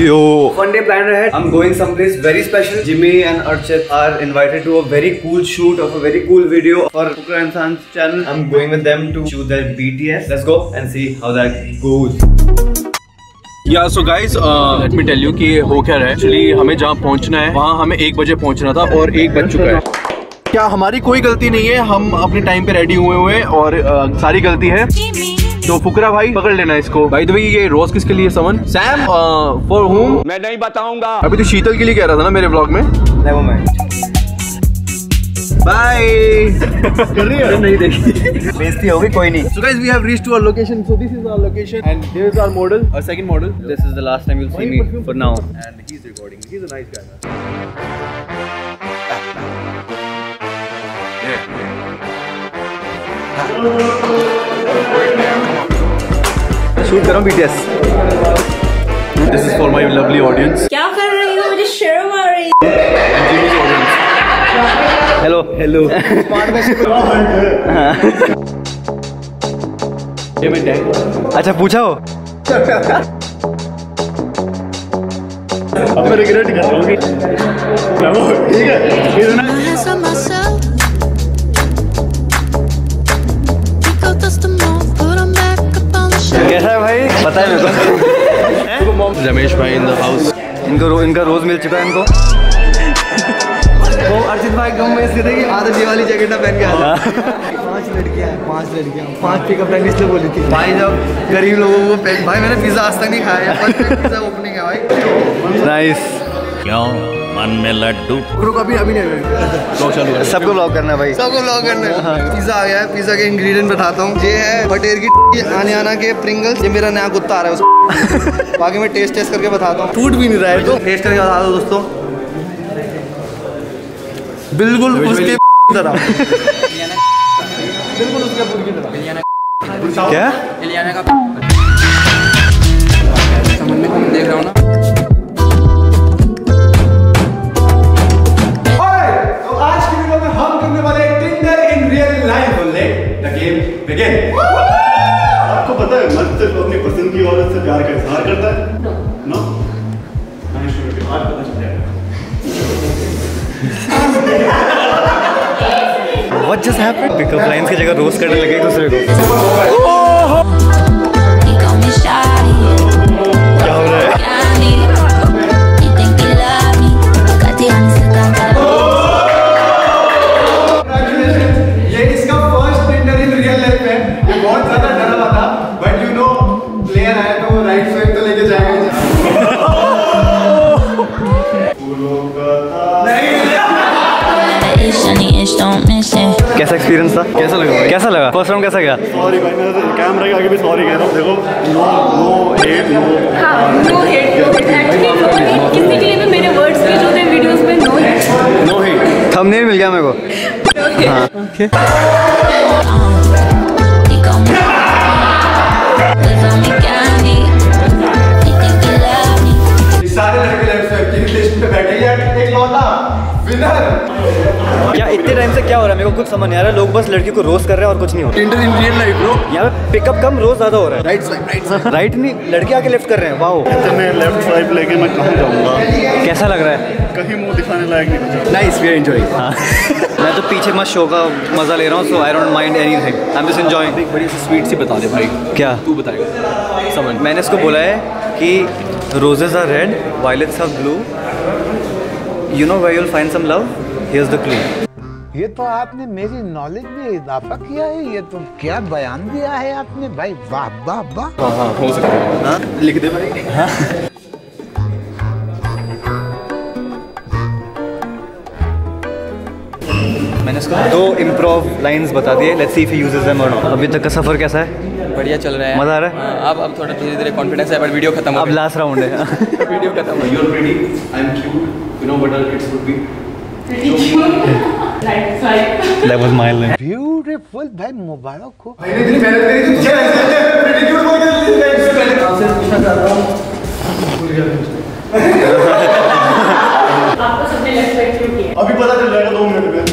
Yo. One day planned ahead. I'm going someplace very special. Jimmy and Archit are invited to a very cool shoot of a very cool video for Fukra Insan's channel. I'm going with them to shoot their BTS. Let's go and see how that goes. Yeah, so guys, let me tell you कि हो क्या रहा है. Actually हमें जहाँ पहुँचना है वहाँ हमें 1 बजे पहुँचना था और 1 बज चुका है. क्या हमारी कोई गलती नहीं है, हम अपने टाइम पे रेडी हुए और सारी गलती है तो फुकरा भाई पकड़ लेना इसको. भाई तो भाई ये रोज किसके लिए समन? सैम फॉर होम मैं नहीं बताऊंगा. अभी तो शीतल के लिए कह रहा था ना मेरे ब्लॉग में. Never mind. बाय. कर रही है? नहीं देखी. बेइज्जती होगी कोई नहीं. So guys, we have reached to our location. So this is our location and here is our model, our second model. This is the last time you'll see me for now. And he's recording. He's a nice guy. Shoot कर रहा हूँ BTS. This is for my lovely audience. क्या कर रही हो? मुझे शर्म आ रही है. And Jimmy's audience. Hello. Hello. अच्छा पूछा हो. अब मैं रिग्रेट कर रहा हूँ. ठीक है. कैसा है भाई? पता है मेरे को. रमेश भाई इन द हाउस. इनका रोज मिल चुका है इनको. वो अर्जित भाई गम में इसलिए थे कि आदत ये वाली जैकेट ना पहन के आया. 5 लड़कियां 5 पिकअप लाइन इसलिए बोली थी. भाई जब गरीब लोगों को भाई मैंने पिज्जा आज तक नहीं खाया. पिज्जा ओपनिंग है भाई. नाइस. क्यों मन में लड्डू. अभी नहीं सबको ब्लॉग करना है भाई. सबको ब्लॉग करना है. पिज्जा आ गया है. पिज्जा के इंग्रेडिएंट बताता हूँ. ये है बटेर की आना के प्रिंगल्स. ये मेरा नया कुत्ता आ रहा है उसको. बाकी मैं टेस्ट करके बताता हूँ. टूट भी नहीं रहा है तो टेस्ट करके बता दो दोस्तों. बिल्कुल उसके तरह. बिल्कुल उसके तरह. क्या? इलियाना का समझ में देख रहा हूँ ना. तो आज की वीडियो में हम करने वाले Tinder in real life. Let the game begin. आपको पता है मर्द सिर्फ अपनी पसंद की औरत से प्यार का इजहार करता है. नो आज पता चल जाएगा. What just happened? Pickup lines की जगह रोस्ट करने लगे एक दूसरे को. क्या हो रहा है? ये इसका first Tinder in real life है. ये बहुत ज्यादा डरा हुआ था बट यू नो प्लेयर आया तो राइट स्वाइप तो लेके जाएगा. कैसा एक्सपीरियंस था? कैसा लगा फर्स्ट राउंड कैसा गया? सॉरी भाई मैं कैमरा के आगे भी सॉरी कह रहा हूँ. देखो नो हेट. किसी के लिए भी मेरे वर्ड्स भी जो थे वीडियोस में नो हेट. थंबनेल मिल गया मेरे को. हाँ. Okay. सारे लड़के लेफ्ट साइड की लिस्ट पे बैठे हैं. एक लौटा विनर. क्या इतने टाइम से क्या हो रहा है? मेरे को कुछ समझ नहीं आ रहा है. लोग बस लड़की को रोस्ट कर रहे हैं और कुछ नहीं हो रहा. Tinder in real life bro. यहाँ पे पिकअप कम रोज ज्यादा हो रहा है. राइट नहीं लड़के आके लेफ्ट कर रहे हैं. वाओ. मैं लेफ्ट स्वाइप लेके मैं कहाँ जाऊँगा? कैसा लग रहा है? कहीं मुंह दिखाने लायक नहीं बचा. Nice we are enjoying. मैं तो पीछे मस्त शो का मजा ले रहा हूँ. So I don't mind anything. I am just enjoying. एक बड़ी सी स्वीट सी बता दे भाई. क्या तू बताएगा समझ. मैंने इसको बोला है कि roses are red, violets are blue. You know where you'll find some love? Here's the clue. ये तो आपने मेरी नॉलेज में इजाफा किया है. ये तो क्या बयान दिया है आपने भाई. वाह वाह वाह. हाँ हो सकता है. हाँ लिख दे भाई. हाँ. मैंने इसको 2 इम्प्रोव लाइंस बता दिए. Let's see if he uses them or not. अभी तक का सफर कैसा है? बढ़िया चल रहा है. मजा आ रहा है. अब थोड़ा धीरे कॉन्फिडेंस है. बट वीडियो खत्म हो. अब लास्ट राउंड है. वीडियो खत्म हो. You're pretty. I'm cute. You know what our kids would be. That was my line. Beautiful भाई. मुबारक हो. इतनी मेहनत करी तो तुझे ऐसे प्रेडिक्यूट बोल के पहले आपसे पूछना चाहता हूँ. आपको सबने लेफ्ट साइड क्यों किया? अभी पता चल जाएगा 2 मिनट में.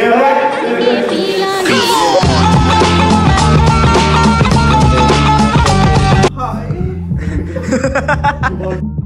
Hi.